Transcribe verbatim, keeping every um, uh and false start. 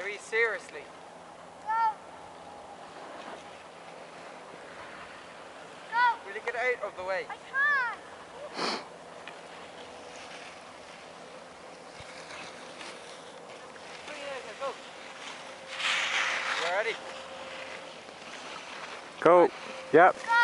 Louise, seriously. Go. Go. Will you get out of the way? I can't. Bring it out, go. You ready? Go. Yep. Go.